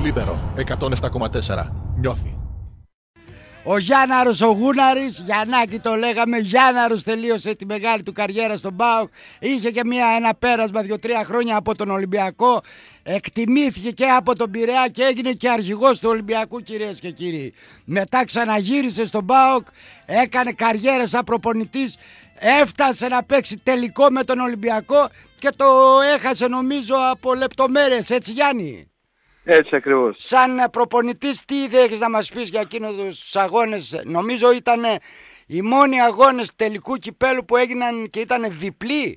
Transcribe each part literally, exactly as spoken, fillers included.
Λίμπερο εκατόν επτά κόμμα τέσσερα. Νιώθει. Ο Γιάνναρος ο Γούναρης, Γιαννάκη το λέγαμε, Γιάνναρος τελείωσε τη μεγάλη του καριέρα στον ΠΑΟΚ. Είχε και μια, ένα πέρασμα δύο-τρία χρόνια από τον Ολυμπιακό. Εκτιμήθηκε και από τον Πειραιά και έγινε και αρχηγός του Ολυμπιακού, κυρίες και κύριοι. Μετά ξαναγύρισε στον ΠΑΟΚ, έκανε καριέρα σαν προπονητής. Έφτασε να παίξει τελικό με τον Ολυμπιακό και το έχασε νομίζω από λεπτομέρειες, έτσι Γιάννη? Έτσι ακριβώς. Σαν προπονητής, τι ιδέα έχεις να μας πεις για εκείνους τους αγώνες? Νομίζω ήταν οι μόνοι αγώνες τελικού κυπέλου που έγιναν και ήταν διπλοί.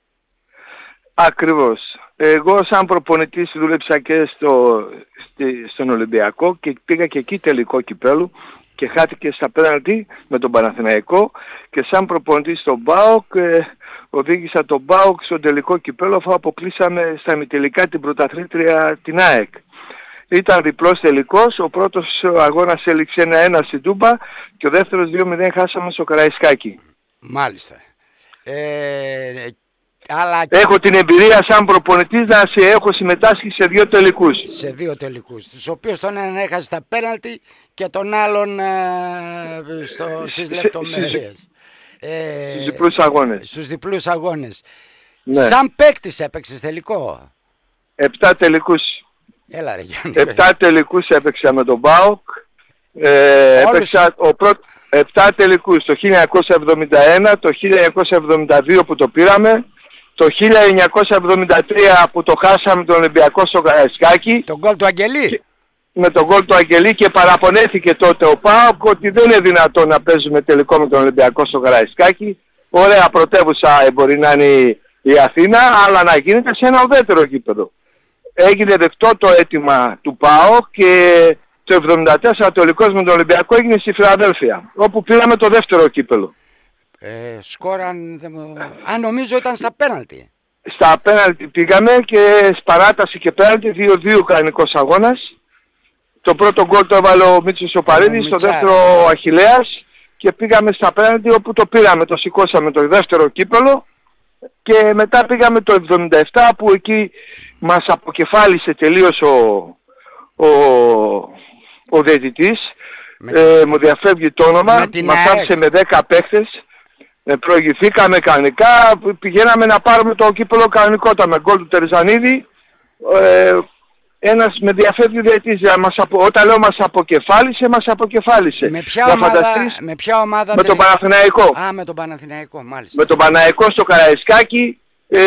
Ακριβώς. Εγώ σαν προπονητής δούλεψα και στο, στη, στον Ολυμπιακό και πήγα και εκεί τελικό κυπέλου και χάθηκε στα πέναλτι με τον Παναθηναϊκό, και σαν προπονητής στον ΠΑΟΚ ε, οδήγησα τον ΠΑΟΚ στο τελικό κυπέλο, αφού αποκλείσαμε στα ημιτελικά την πρωταθλήτρια την ΑΕΚ. Ήταν διπλός τελικός, ο πρώτος αγώνας έληξε ένα ένα στην Τούμπα και ο δεύτερος δύο μηδέν χάσαμε στο Καραϊσκάκι. Μάλιστα. Ε, αλλά... Έχω την εμπειρία σαν προπονητής να σε έχω συμμετάσχει σε δύο τελικούς. Σε δύο τελικούς, τους οποίους τον έναν έχασε στα πέναλτι και τον άλλον ε, στο, στις λεπτομέρειες. Ε, στους διπλούς αγώνες. Στους διπλούς αγώνες. Ναι. Σαν παίκτης έπαιξες τελικό? Επτά τελικούς. Έλα ρε Γιάννη. Επτά τελικούς έπαιξα με τον ΠΑΟΚ. Ε, έπαιξα ο πρώτ, επτά τελικούς το χίλια εννιακόσια εβδομήντα ένα, το χίλια εννιακόσια εβδομήντα δύο που το πήραμε, το χίλια εννιακόσια εβδομήντα τρία που το χάσαμε τον Ολυμπιακό στο Καραϊσκάκι. Τον γκολ του Αγγελή. Με τον γκολ του Αγγελή, και παραπονέθηκε τότε ο ΠΑΟΚ ότι δεν είναι δυνατόν να παίζουμε τελικό με τον Ολυμπιακό στο Καραϊσκάκι. Ωραία πρωτεύουσα μπορεί να είναι η Αθήνα, αλλά να γίνεται σε ένα ουδέτερο γήπεδο. Έγινε δεκτό το αίτημα του ΠΑΟΚ και το εβδομήντα τέσσερα το τελικός με τον Ολυμπιακό έγινε στη Φιλαδέλφια, όπου πήραμε το δεύτερο κύπελο. Ε, σκόραν... Α, νομίζω ήταν στα πέναλτι. Στα πέναλτι πήγαμε και παράταση και πέναλτι, δύο δύο κανονικός αγώνας. Το πρώτο γκολ το έβαλε ο Μίτσος ο Παρίδης, το δεύτερο ο Αχιλλέας, και πήγαμε στα πέναλτι όπου το πήραμε, το σηκώσαμε το δεύτερο κύπελο, και μετά πήγαμε το εβδομήντα επτά που εκεί μας αποκεφάλισε τελείως ο, ο, ο διαιτητής. Ε, μου διαφεύγει το όνομα, μας άφησε με δέκα παίχτες, ε, προηγηθήκαμε κανονικά, πηγαίναμε να πάρουμε το κύπελο κανονικότα με γκολ του Τερζανίδη. Ε, ένας με διαφεύγει διαιτητής, απο... όταν λέω μας αποκεφάλισε, μας αποκεφάλισε. Με ποια ομάδα, με ποια ομάδα με τον Παναθηναϊκό. Α, με τον Παναθηναϊκό, μάλιστα. Με τον Παναθηναϊκό στο Καραϊσκάκι. Ε,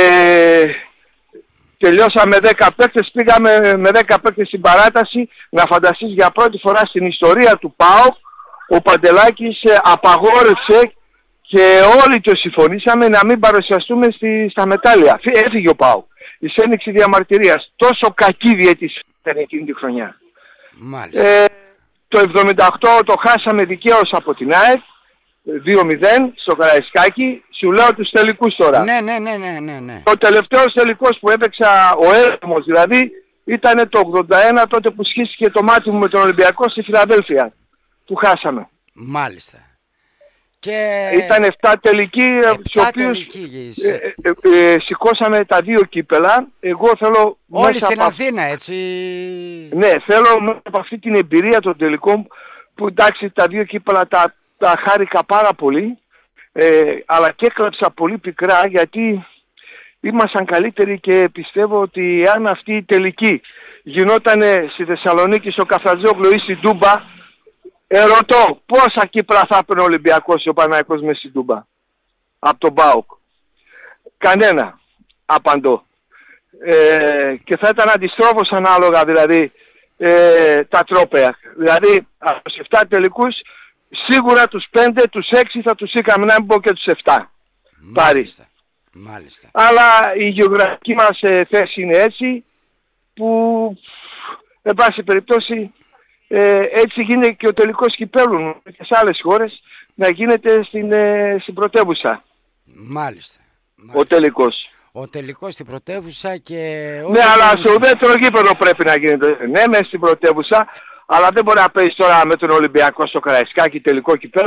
τελειώσαμε δέκα παίκτες, πήγαμε με δέκα παίκτες στην παράταση. Να φανταστείς, για πρώτη φορά στην ιστορία του ΠΑΟΚ ο Παντελάκης απαγόρευσε, και όλοι το συμφωνήσαμε, να μην παρουσιαστούμε στη, στα μετάλλια. Έφυγε ο ΠΑΟΚ. Η ένοιξη διαμαρτυρίας. Τόσο κακή διαιτησία ήταν εκείνη τη χρονιά. Μάλιστα. Ε, το εβδομήντα οκτώ το χάσαμε δικαίως από την ΑΕΚ δύο μηδέν στο Καραϊσκάκι. Σου λέω τους τελικούς τώρα. Ναι, ναι, ναι, ναι, ναι, ναι. Το τελευταίο τελικός που έπαιξα, ο έρημος δηλαδή, ήταν το ογδόντα ένα, τότε που σχίστηκε το μάτι μου με τον Ολυμπιακό στη Φιλαδέλφια. Που χάσαμε. Μάλιστα. Και... Ήταν επτά τελικοί, στους οποίους ε, ε, ε, ε, σηκώσαμε τα δύο κύπελα. Εγώ θέλω... Όλοι στην από... Αθήνα, έτσι. Ναι, θέλω μέσα από αυτή την εμπειρία των τελικών, που εντάξει τα δύο κύπελα τα, τα χάρηκα πάρα πολύ, ε, αλλά και έκλαψα πολύ πικρά, γιατί ήμασταν καλύτεροι, και πιστεύω ότι αν αυτή η τελική γινόταν στη Θεσσαλονίκη, στο Καφτατζόγλου ή στην Τούμπα, ερωτώ πόσα κύπρα θα έπαιρνε ο Ολυμπιακός ή ο Παναθηναϊκός μέσα στην Τούμπα από τον ΠΑΟΚ? Κανένα, απαντώ. Ε, και θα ήταν αντιστρόφως ανάλογα, δηλαδή ε, τα τρόπαια. Δηλαδή από τους επτά τελικούς σίγουρα τους πέντε, τους έξι θα τους είχαμε, να μην πω και τους επτά. Μάλιστα. Μάλιστα. Αλλά η γεωγραφική μας ε, θέση είναι έτσι, που εν πάση περιπτώσει ε, έτσι γίνεται και ο τελικός κυπέλλου και σε άλλες χώρες να γίνεται στην, ε, στην πρωτεύουσα. Μάλιστα. Ο τελικός. Ο τελικός στην πρωτεύουσα και... Ναι, αλλά στο ουδέτερο γήπεδο πρέπει να γίνεται. Ναι, μέσα στην πρωτεύουσα, αλλά δεν μπορεί να παίζει τώρα με τον Ολυμπιακό στο Καραϊσκάκι τελικό κυπέλλου.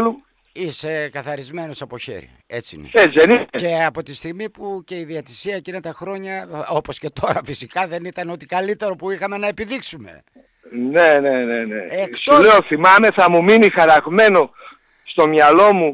είσαι καθαρισμένος από χέρι. Έτσι είναι. Έτσι δεν είναι. Και από τη στιγμή που και η διατησία εκείνα τα χρόνια, όπως και τώρα φυσικά, δεν ήταν ότι καλύτερο που είχαμε να επιδείξουμε. Ναι, ναι, ναι, ναι. Εκτός... Σου λέω, θυμάμαι, θα μου μείνει χαραγμένο στο μυαλό μου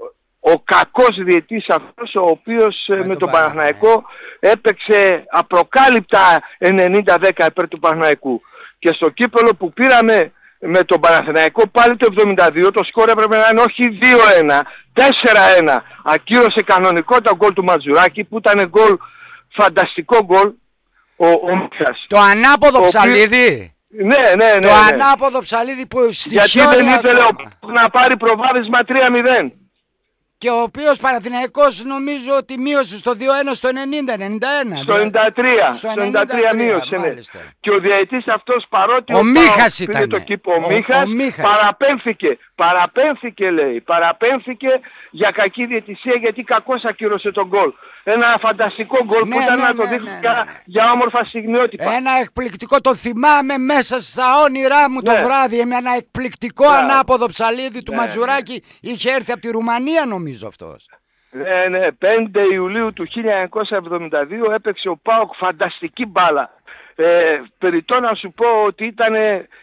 ο κακός διαιτής αυτός, ο οποίος με, με τον Παναθηναϊκό έπαιξε απροκάλυπτα ενενήντα δέκα υπέρ του Παναθηναϊκού. Και στο κύπελο που πήραμε με τον Παναθηναϊκό πάλι το εβδομήντα δύο, το σκόρ έπρεπε να είναι όχι δύο ένα, τέσσερα ένα. Ακύρωσε κανονικό το γκολ του Ματζουράκη, που ήταν γκολ, φανταστικό γκολ, ο, ο Μίχας. Το ανάποδο ο ψαλίδι. Ναι, ναι, ναι. Το ναι. ανάποδο ψαλίδι που γιατί δεν ήθελε ο... να πάρει προβάδισμα τρία μηδέν. Και ο οποίος Παναθηναϊκός νομίζω ότι μείωσε στο δύο ένα στο ενενήντα ενενήντα ένα. Στο ενενήντα τρία, στο ενενήντα τρία μείωσε. Ναι. Και ο διαιτής αυτός, παρότι ο, ο Μίχας ήταν. Το κήπο, ο, ο, Μίχας, ο Μίχας παραπέμφθηκε, παραπέμφθηκε λέει, παραπέμφθηκε για κακή διαιτησία, γιατί κακώς ακύρωσε τον γκολ. Ένα φανταστικό γκολ, ναι, που ήταν ναι, να το ναι, δείχνει ναι, ναι, ναι. για όμορφα στιγμιότυπα. Ένα εκπληκτικό, το θυμάμαι μέσα στα όνειρά μου ναι. το βράδυ, με ένα εκπληκτικό ναι. ανάποδο ψαλίδι του ναι, Ματζουράκη, ναι. είχε έρθει από τη Ρουμανία νομίζω αυτός. Ναι, ναι, πέντε Ιουλίου του χίλια εννιακόσια εβδομήντα δύο έπαιξε ο ΠΑΟΚ φανταστική μπάλα. Ε, περιττό να σου πω ότι ήταν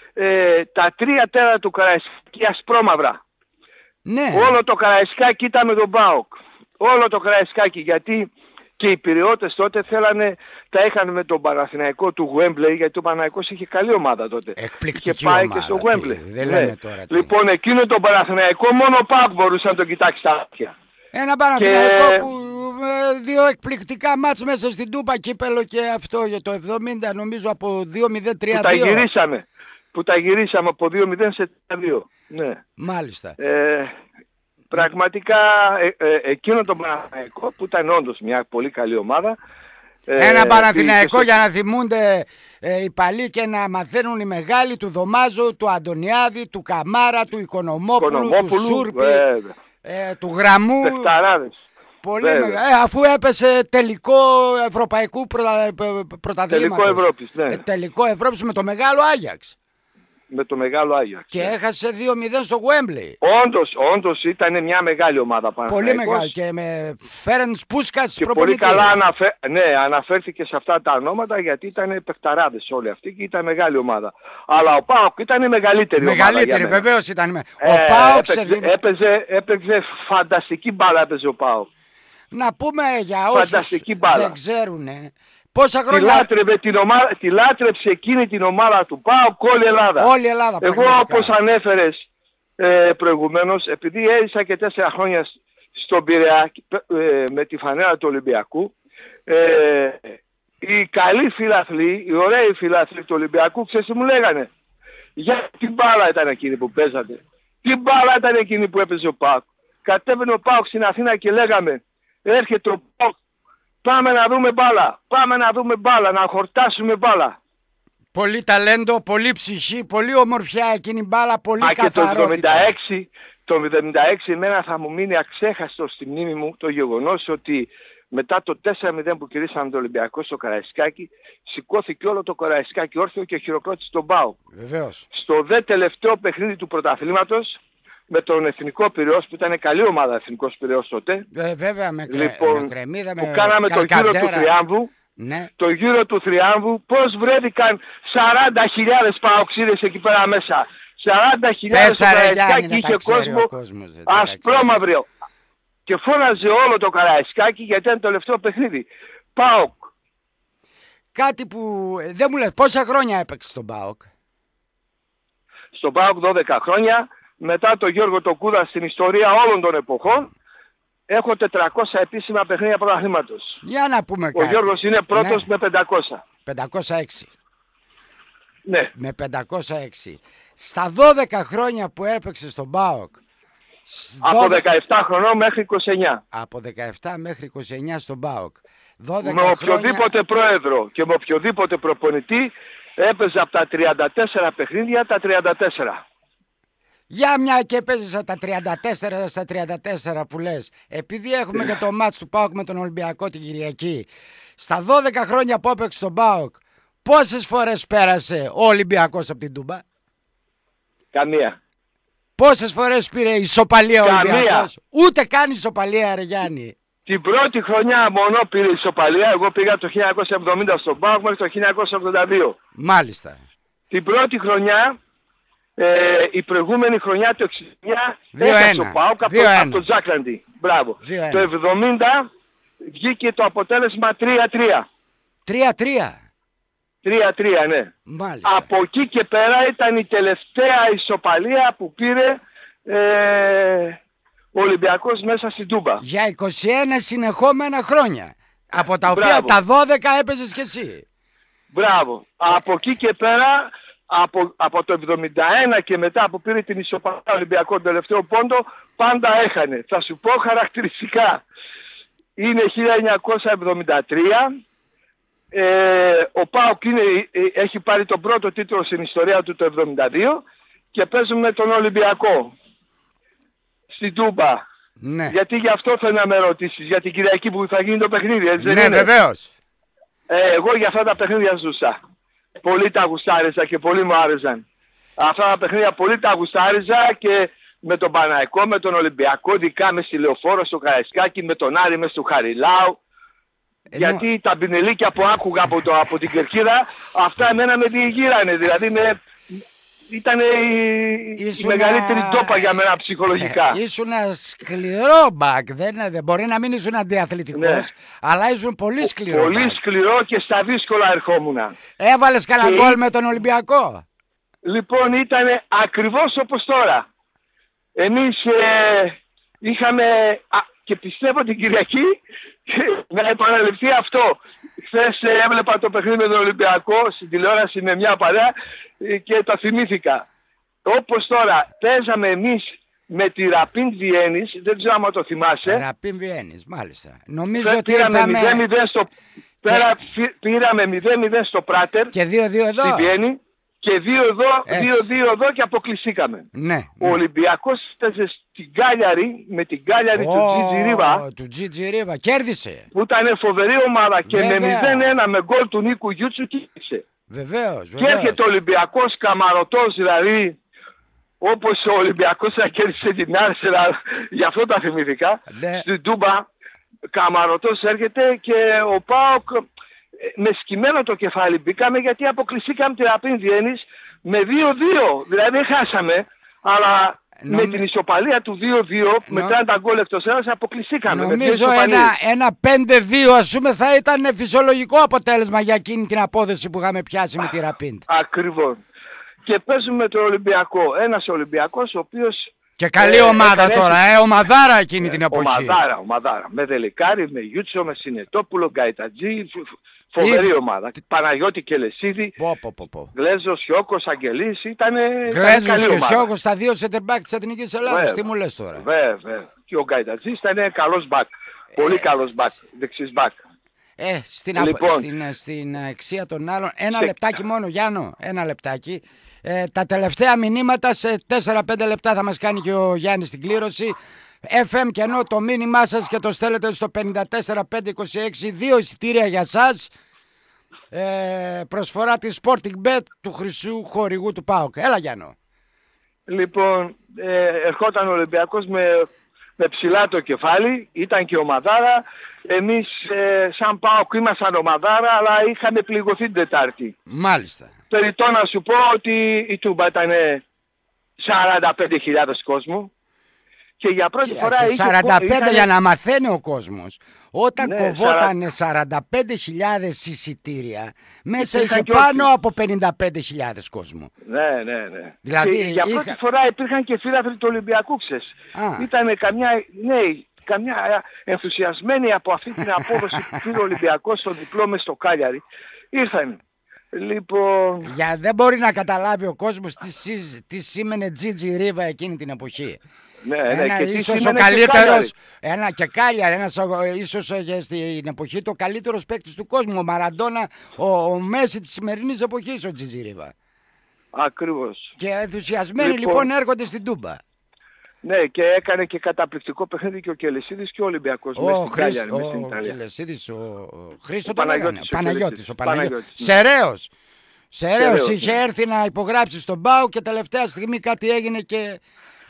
ε, τα τρία τέρα του Καραϊσκάκη ασπρόμαυρα. Ναι. Όλο το Καραϊσκάκη ήταν με τον ΠΑΟΚ. Όλο το Καραϊσκάκη, γιατί και οι Πειραιώτες τότε θέλανε, τα είχαν με τον Παναθηναϊκό του Γουέμπλεϊ, γιατί ο Παναθηναϊκός είχε καλή ομάδα τότε. Εκπληκτική είχε πάει ομάδα, και στο Γουέμπλεϊ. Δεν ναι. λέμε τώρα. Τι. Λοιπόν, εκείνο τον Παναθηναϊκό μόνο ο ΠΑΟΚ μπορούσε να τον κοιτάξει τα μάτια. Ένα Παναθηναϊκό και... που δύο εκπληκτικά μάτς μέσα στην Τούπα, κύπελο και αυτό για το εβδομήντα νομίζω από δύο μηδέν τρία δύο. Που τα γυρίσαμε. Που τα γυρίσαμε από δύο μηδέν σε τρία δύο. Ναι. Μάλιστα. Ε, Πραγματικά ε, ε, εκείνο το Παναθηναϊκό που ήταν όντως μια πολύ καλή ομάδα. Ε, Ένα Παναθηναϊκό στο... για να θυμούνται ε, οι παλιοί και να μαθαίνουν οι μεγάλοι, του Δωμάζου, του Αντωνιάδη, του Καμάρα, του Οικονομόπουλου, Οικονομόπουλου του Σούρπη, ε, του Γραμμού. Πεχταράδες. Πολύ μεγάλο. Ε, αφού έπεσε τελικό ευρωπαϊκού πρωτα... πρωταθλήματος. Τελικό Ευρώπης, ναι. Ε, τελικό Ευρώπης με το μεγάλο Άγιαξ. Με το μεγάλο Άγιαξ. Και έχασε δύο μηδέν στο Γουέμπλεϊ. Όντως, όντως ήταν μια μεγάλη ομάδα Παναθηναϊκός. Πολύ μεγάλη και με Φέρενς Πούσκας και προπονητή. Πολύ καλά αναφε... ναι, αναφέρθηκε σε αυτά τα ονόματα, γιατί ήταν παιχταράδες όλοι αυτοί και ήταν μεγάλη ομάδα. Αλλά ο ΠΑΟΚ ήταν η μεγαλύτερη, μεγαλύτερη ομάδα. Μεγαλύτερη βεβαίως ήταν. Ε, ο ΠΑΟΚ έπαιξε, σε... έπαιζε, έπαιζε φανταστική μπάλα έπαιζε ο ΠΑΟΚ. Να πούμε για όσους δεν ξέρουν, πόσα χρόνια... Τη, λάτρευε την ομάδα, τη λάτρεψε εκείνη την ομάδα του ΠΑΟΚ όλη η Ελλάδα. Όλη η Ελλάδα. Εγώ πραγματικά. Όπως ανέφερες ε, προηγουμένως, επειδή έζησα και τέσσερα χρόνια στον Πειραιά ε, με τη φανέλα του Ολυμπιακού, ε, οι καλοί φιλαθλοί, οι ωραίοι φιλαθλοί του Ολυμπιακού, ξέρεις τι μου λέγανε? Για τι μπάλα ήταν εκείνη που παίζατε? Τι μπάλα ήταν εκείνη που έπαιζε ο ΠΑΟΚ? Κατέβαινε ο ΠΑΟΚ στην Αθήνα και λέγαμε, έρχεται ο ΠΑΟΚ, πάμε να δούμε μπάλα, πάμε να δούμε μπάλα, να χορτάσουμε μπάλα. Πολύ ταλέντο, πολύ ψυχή, πολύ ομορφιά εκείνη μπάλα, πολύ Α, καθαρότητα. Και το εβδομήντα έξι, το εβδομήντα έξι εμένα θα μου μείνει αξέχαστο στη μνήμη μου το γεγονός ότι μετά το τέσσερα μηδέν που κερδίσαμε το Ολυμπιακό στο Καραϊσκάκι, σηκώθηκε όλο το Καραϊσκάκι όρθιο και χειροκρότησε τον ΠΑΟΚ. Βεβαίως. Στο δε τελευταίο παιχνίδι του πρωταθλήματος, με τον Εθνικό Πειραιώς, που ήταν καλή ομάδα Εθνικός Πειραιώς τότε. Ε, βέβαια, με, κρε... λοιπόν, με κρεμμύδα, με που κάναμε το γύρο του Θριάμβου. Ναι. Το γύρο του Θριάμβου, πώς βρέθηκαν σαράντα χιλιάδες παοξίδες εκεί πέρα μέσα. σαράντα χιλιάδες στο Καραϊσκάκι, είχε κόσμο ασπρόμαυρο. Και φώναζε όλο το Καραϊσκάκι γιατί ήταν το τελευταίο παιχνίδι. ΠΑΟΚ. Κάτι που δεν μου λες, πόσα χρόνια έπαιξε στον ΠΑΟΚ? Στον ΠΑΟΚ δώδεκα χρόνια. Μετά το Γιώργο το Κούδα στην ιστορία όλων των εποχών έχω τετρακόσια επίσημα παιχνίδια πρωταθλήματος. Για να πούμε Ο κάτι. Ο Γιώργος είναι πρώτος, ναι, με πεντακόσια. πεντακόσια έξι. Ναι. Με πεντακόσια έξι. Στα δώδεκα χρόνια που έπαιξε στον ΠΑΟΚ. Από δεκαεπτά χρονών μέχρι είκοσι εννιά. Από δεκαεπτά μέχρι είκοσι εννιά στον ΠΑΟΚ. Με οποιοδήποτε χρόνια... πρόεδρο και με οποιοδήποτε προπονητή έπαιζε από τα τριάντα τέσσερα παιχνίδια τα τριάντα τέσσερα. Για μια και παίζεις τα τριάντα τέσσερα στα τριάντα τέσσερα που λες. Επειδή έχουμε και το μάτς του ΠΑΟΚ με τον Ολυμπιακό την Κυριακή. Στα δώδεκα χρόνια που έπαιξε στον ΠΑΟΚ, πόσες φορές πέρασε ο Ολυμπιακός από την Τούμπα? Καμία. Πόσες φορές πήρε ισοπαλία ο Καμία. Ολυμπιακός? Ούτε καν ισοπαλία, ρε Γιάννη. Την πρώτη χρονιά μόνο πήρε ισοπαλία. Εγώ πήγα το χίλια εννιακόσια εβδομήντα στον ΠΑΟΚ μέχρι το χίλια εννιακόσια ογδόντα δύο. Μάλιστα. Την πρώτη χρονιά, ε, η προηγούμενη χρονιά το εξήντα εννιά δύο έχασε ένα. ο ΠΑΟΚ από, δύο ένα. από τον Τζάκλαντι. Μπράβο. δύο ένα. Το εβδομήντα βγήκε το αποτέλεσμα τρία τρία. τρία τρία. τρία τρία, ναι. Μάλιστα. Από εκεί και πέρα ήταν η τελευταία ισοπαλία που πήρε ε, ο Ολυμπιακός μέσα στην Τούμπα. Για είκοσι ένα συνεχόμενα χρόνια. Από τα οποία Μπράβο. τα δώδεκα έπαιζες κι εσύ. Μπράβο. Από εκεί και πέρα, από, από το εβδομήντα ένα και μετά που πήρε την ισοπαλία Ολυμπιακό τον τελευταίο πόντο, πάντα έχανε. Θα σου πω χαρακτηριστικά. Είναι χίλια εννιακόσια εβδομήντα τρία. Ε, ο ΠΑΟΚ είναι, έχει πάρει τον πρώτο τίτλο στην ιστορία του το εβδομήντα δύο και παίζουμε με τον Ολυμπιακό στην Τούμπα. Ναι, Γιατί γι' αυτό θέλω να με ρωτήσεις, για την Κυριακή που θα γίνει το παιχνίδι, έτσι δεν ναι, είναι? βεβαίως. Ε, εγώ για αυτά τα παιχνίδια ζούσα. Πολύ τα γουστάριζα και πολύ μου άρεσαν. Αυτά τα παιχνίδια πολύ τα γουστάριζα και με τον Παναϊκό, με τον Ολυμπιακό, δικά με στη Λεωφόρο στο Καραϊσκάκι, με τον Άρη μες στο Χαριλάου. Ενώ... Γιατί τα μπινελίκια που άκουγα από, το, από την Κερκίδα, αυτά εμένα με διηγήρανε. Δηλαδή με... ήταν η, Ήσουνα... η μεγαλύτερη ντόπα για μένα ψυχολογικά. Ε, ήσουνα σκληρό μπακ. Δεν, δεν μπορεί να μην ήσουν αντιαθλητικός, Ναι. αλλά ήσουν πολύ σκληρό. Πολύ μπακ. σκληρό και στα δύσκολα ερχόμουνα. Έβαλες κανένα Και- γκολ με τον Ολυμπιακό? Λοιπόν, ήταν ακριβώς όπως τώρα. Εμείς ε, είχαμε, α, και πιστεύω την Κυριακή, να επαναληφθεί αυτό. Χθες ε, έβλεπα το παιχνίδι με τον Ολυμπιακό στην τηλεόραση με μια παρέα ε, και το θυμήθηκα. Όπως τώρα, παίζαμε εμείς με τη Ραπίν Βιέννης, δεν ξέρω άμα το θυμάσαι. Ραπίν Βιέννης, μάλιστα. Νομίζω Πέ- ότι πήραμε ήρθαμε μηδέν μηδέν στο, πέρα, φυ- πήραμε μηδέν μηδέν στο Πράτερ, και δύο δύο εδώ. στη Βιέννη, και δύο εδώ, Έτσι. δύο δύο εδώ και αποκλειστήκαμε. Ναι. Ο Ολυμπιακός έπαιζε στην Κάλιαρη με την Κάλιαρη του Τζίτζι Ρίβα, Του Τζίτζι Ρίβα. Κέρδισε. που ήταν φοβερή ομάδα και Βέβαια. με μηδέν ένα με γκολ του Νίκου Γιούτσου κέρδισε. Βεβαίως, Και βεβαίως. έρχεται ο Ολυμπιακός καμαρωτός, δηλαδή όπως ο Ολυμπιακός θα κέρδισε την Άρσενα, γι' αυτό τα θυμήθηκα, Ναι. στην Τούμπα, καμαρωτός έρχεται και ο ΠΑΟΚ ε, με σκυμμένο το κεφάλι μπήκαμε γιατί αποκλειστήκαμε τη Ραπίν Βιέννης με δύο δύο, δηλαδή δεν χάσαμε, αλλά Νομι- με την ισοπαλία του δύο δύο, Νο- μετά τα γκολ εκτός έδρας, αποκλειστήκαμε. με δύο Νομίζω ισοπαλίες. ένα, ένα πέντε δύο ας πούμε θα ήταν φυσιολογικό αποτέλεσμα για εκείνη την απόδοση που είχαμε πιάσει με τη Ραπίντ. Ακριβώς. Και παίζουμε με τον Ολυμπιακό. Ένας Ολυμπιακός ο οποίος... Και καλή ε, ομάδα έκανε τώρα, έτσι- ε, ομαδάρα εκείνη την εποχή. Ομαδάρα, ομαδάρα. Με Δελικάρη, με Γιούτσο, με Συνετόπουλο, Γκαϊτατζή. φ- φ- Φοβερή Ή- ομάδα. Παναγιώτη Κελεσίδη, Πω, πω, πω, πω. Γλέζος, Σιώκος, Αγγελής. Ήταν Γλέζος καλή και ομάδα. Σιώκος, τα δύο center back της Εθνικής Ελλάδας. Βέβαια. Τι μου λες τώρα? Βέβαια. Και ο Γκαϊτατζής ήταν καλός μπακ. Πολύ καλός μπακ. Δεξής μπακ. Ε, στην, απο- Λοιπόν. στην, στην αξία των άλλων. Ένα Σε- λεπτάκι μόνο, Γιάννο. Ένα λεπτάκι. Ε, τα τελευταία μηνύματα σε τέσσερα πέντε λεπτά θα μας κάνει και ο Γιάννης την κλήρωση. εφ εμ και ενώ το μήνυμά σας και το στέλνετε στο πέντε τέσσερα πέντε είκοσι έξι, δύο εισιτήρια για σας. Ε, προσφορά της Sporting Bet του χρυσού χορηγού του ΠΑΟΚ. Έλα Γιάννο. Λοιπόν, ε, ερχόταν ο Ολυμπιακός με, με ψηλά το κεφάλι, ήταν και ομαδάρα. Εμείς ε, σαν ΠΑΟΚ ήμασταν ομαδάρα, αλλά είχαμε πληγωθεί την Τετάρτη. Μάλιστα. Περιττό να σου πω ότι η Τούμπα ήταν σαράντα πέντε χιλιάδες κόσμου και για πρώτη φορά Κοίταξε, είχε, σαράντα πέντε είχανε- για να μαθαίνει ο κόσμος. Όταν Ναι, κοβότανε σαράντα πέντε χιλιάδες εισιτήρια, μέσα Υπήρχαν είχε και πάνω όσοι. από πενήντα πέντε χιλιάδες κόσμο. Ναι, ναι, ναι. Δηλαδή, και για είχα- πρώτη φορά υπήρχαν και φίλαθλοι του Ολυμπιακού, ξέρεις. Α. Ήτανε καμιά, ναι, καμιά ενθουσιασμένοι από αυτή την απόδοση που πήρε ο Ολυμπιακός στο διπλό μες στο Κάλιαρι. Ήρθαν. Λοιπόν, Για, δεν μπορεί να καταλάβει ο κόσμος τι, σι- τι σήμαινε Τζίτζι Ρίβα εκείνη την εποχή. ναι, Ένα, ναι, και τι ίσως ο σήμαινε και καλύτερος, Κάλιαρι. ένα και Κάλιαρ, ένας, ο- ίσως ε, στην εποχή το καλύτερος παίκτης του κόσμου. Ο Μαραντόνα, ο, ο Μέση της σημερινής εποχής, ο Τζίτζι Ρίβα. Ακριβώς. Και ενθουσιασμένοι λοιπόν, Λοιπόν, έρχονται στην Τούμπα. Ναι, και έκανε και καταπληκτικό παιχνίδι και ο Κελεσίδης και ο Ολυμπιακός Ο, μέσα στην Χρήστο, Κάλιαρη, μέσα στην ο Ιταλία. Κελεσίδης, ο, ο Χρήστο Ο το λέγανε. Παναγιώτης, ο Παναγιώτης, Κελεσίδης. ο Παναγιώτης. Παναγιώτης, ναι. Σεραίος. Σεραίος Σεραίος, είχε ναι. έρθει να υπογράψει στον ΠΑΟ και τελευταία στιγμή κάτι έγινε και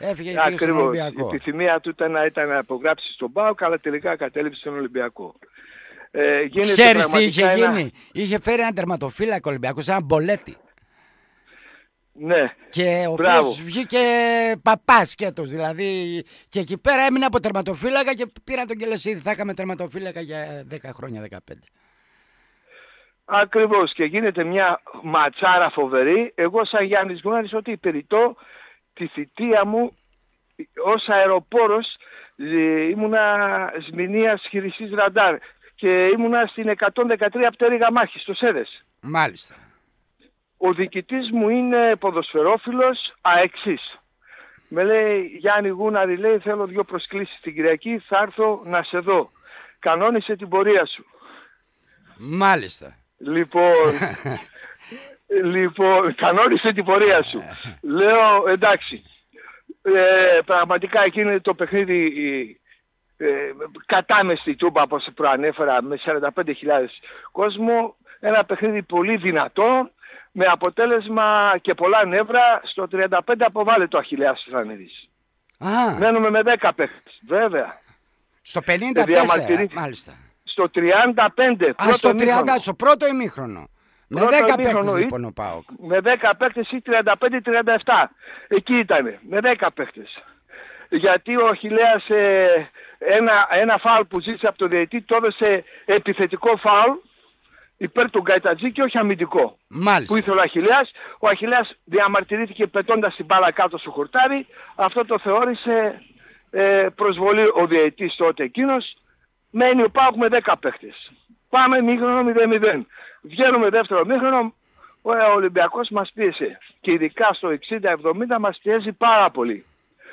Έφυγε και στον Ολυμπιακό. Η επιθυμία του ήταν να, ήταν να υπογράψει στον ΠΑΟΚ, αλλά τελικά κατέληψε στον Ολυμπιακό. Ε, Ξέρεις τι είχε ένα... γίνει? Είχε φέρει ένα τερματοφύλακο Ολυμπιακός, ένα Μπολέτη. Ναι, και ο οποίος βγήκε παπάς σκέτος, δηλαδή, και εκεί πέρα έμεινε από τερματοφύλακα και πήραν τον Κελεσίδη. Θα είχαμε τερματοφύλακα για δέκα χρόνια, δεκαπέντε. Ακριβώς, και γίνεται μια ματσάρα φοβερή. Εγώ σαν Γιάννης Γούναρης ότι υπηρετώ τη θητεία μου ως αεροπόρος, ήμουνα σμηνίας χειριστής ραντάρ και ήμουνα στην εκατόν δεκατρία πτέρυγα μάχη στο ΣΕΔΕΣ. Μάλιστα. Ο διοικητής μου είναι ποδοσφαιρόφιλος αεξής. Με λέει, Γιάννη Γούναρη, λέει, θέλω δύο προσκλήσεις την Κυριακή, θα έρθω να σε δω. Κανόνισε την πορεία σου. Μάλιστα. Λοιπόν, λοιπόν, κανόνισε την πορεία σου. Λέω, εντάξει, ε, πραγματικά εκείνο το παιχνίδι ε, κατάμεστη τούμπα, όπως προανέφερα, με σαράντα πέντε χιλιάδες κόσμο, ένα παιχνίδι πολύ δυνατό, με αποτέλεσμα και πολλά νεύρα. Στο τριάντα πέντε αποβάλλεται το Αχιλλέας Φρανίδης. Μένουμε με δέκα παίχτες, βέβαια. Στο πενήντα τέσσερα, μάλιστα. Στο τριάντα πέντε. Α, στο τριάντα, στο πρώτο ημίχρονο. Με δέκα παίχτες λοιπόν ο ΠΑΟΚ. Με δέκα παίχτες ή τριάντα πέντε τριάντα επτά. Εκεί ήτανε, με δέκα παίχτες. Γιατί ο Αχιλλέας ε, ένα, ένα φάουλ που ζήτησε από το διαιτητή το έδωσε επιθετικό φάουλ υπέρ του Γκαϊτατζή και όχι αμυντικό. Μάλιστα. Που ήθελε ο Αχιλλέας. Ο Αχιλλέας διαμαρτυρήθηκε πετώντας την μπάλα κάτω στο χορτάρι. Αυτό το θεώρησε ε, προσβολή ο διαιτητής τότε εκείνος. Μένει ο ΠΑΟΚ με δέκα παίχτες. Πάμε μήχρονο μηδέν μηδέν. Βγαίνουμε δεύτερο μήχρονο. Ο Ολυμπιακός μας πίεσε. Και ειδικά στο εξήντα εβδομήντα μας πιέζει πάρα πολύ.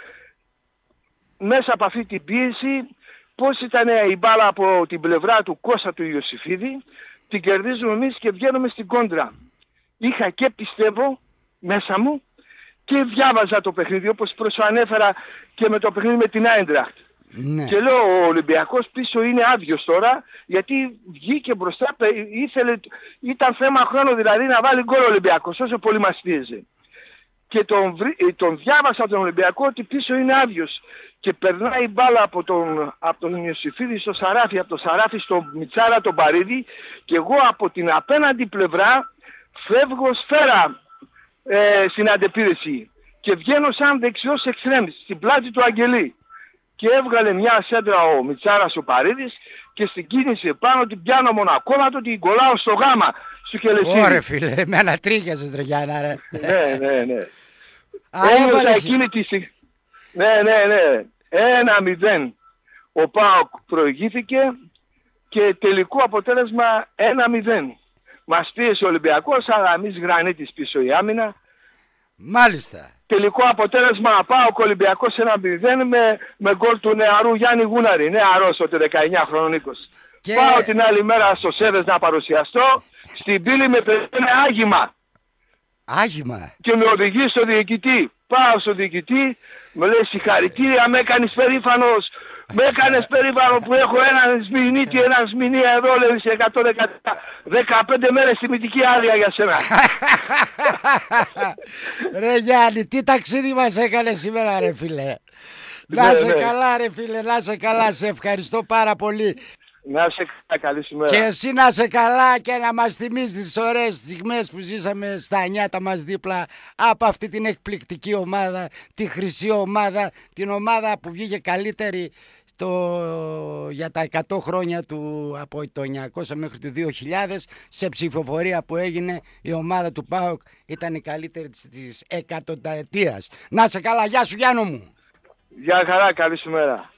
Μέσα από αυτή την πίεση, πώς ήταν η μπάλα από την πλευρά του Κώστα του Ιωσήφιδη, την κερδίζουμε εμείς και βγαίνουμε στην κόντρα. Είχα και πιστεύω μέσα μου και διάβαζα το παιχνίδι, όπως προσανέφερα και με το παιχνίδι με την Άιντραχτ. Ναι. Και λέω, ο Ολυμπιακός πίσω είναι άδειος τώρα, γιατί βγήκε μπροστά, ήθελε, ήταν θέμα χρόνου δηλαδή να βάλει γκολ ο Ολυμπιακός, όσο πολύ μας πίεζε. Και τον, τον διάβασα τον Ολυμπιακό ότι πίσω είναι άδειος. Και περνάει η μπάλα από τον, από τον Ιωσήφιδη στο Σαράφι, από τον Σαράφι στο Μιτσάρα τον Παρίδη, και εγώ από την απέναντι πλευρά φεύγω σφαίρα ε, στην αντεπίδεση και βγαίνω σαν δεξιός εξτρέμις στην πλάτη του Αγγελή. Και έβγαλε μια σέντρα ο Μιτσάρας ο Παρίδης και στην κίνηση επάνω την πιάνω μονακόματο, την κολλάω στο γάμα στο Κελεσίδη. Ωρε φίλε, με ανατρίχιασες ρε Γιάννα ρε. Ναι, ναι, ναι. Ένιωσα εκείνη τη στιγμή. Ναι, ναι, ναι. Ένα μηδέν. Ο ΠΑΟΚ προηγήθηκε και τελικό αποτέλεσμα ένα μηδέν. Μας πίεσε ο Ολυμπιακός, αλλά εμείς γρανίτης πίσω η άμυνα. Μάλιστα. Τελικό αποτέλεσμα ΠΑΟΚ Ολυμπιακός ένα μηδέν με, με γκολ του νεαρού Γιάννη Γούναρη. Νεαρός τότε δεκαεννιά χρονών Νίκος. Και... πάω την άλλη μέρα στο ΣΕΔΕΣ να παρουσιαστώ. Στην πύλη με περιμένει άγημα. Άγημα. Και με οδηγεί στο διοικητή. Πάω στο διοικητή, με λέει συγχαρητήρια, με έκανες περήφανος. Με έκανες περήφανο που έχω έναν σμηνίτη, έναν σμηνία εδώ, λέει σε εκατόν δεκαπέντε μέρες τιμητική άδεια για σένα. Ρε Γιάννη, τι ταξίδι μας έκανε σήμερα ρε φίλε. Να σε καλά ρε φίλε, να σε καλά, σε ευχαριστώ πάρα πολύ. Να σε καλά, καλή σήμερα. Και εσύ να σε καλά και να μας θυμίσεις τις ωραίες στιγμές που ζήσαμε στα νιάτα μας δίπλα από αυτή την εκπληκτική ομάδα, τη χρυσή ομάδα, την ομάδα που βγήκε καλύτερη στο, για τα εκατό χρόνια του, από το εννιακόσια μέχρι το δύο χιλιάδες, σε ψηφοφορία που έγινε η ομάδα του ΠΑΟΚ ήταν η καλύτερη της, της εκατονταετίας. Να σε καλά, γεια σου Γιάννο μου. Γεια χαρά, καλή σήμερα.